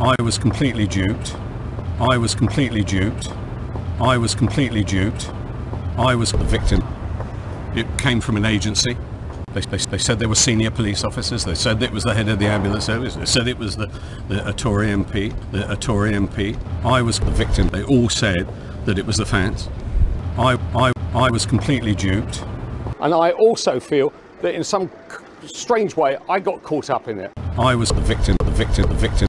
I was completely duped. I was completely duped. I was completely duped. I was the victim. It came from an agency. They said they were senior police officers. They said it was the head of the ambulance service. They said it was the Tory MP. The Tory MP. I was the victim. They all said that it was the fans. I was completely duped. And I also feel that in some strange way I got caught up in it. I was the victim. The victim. The victim.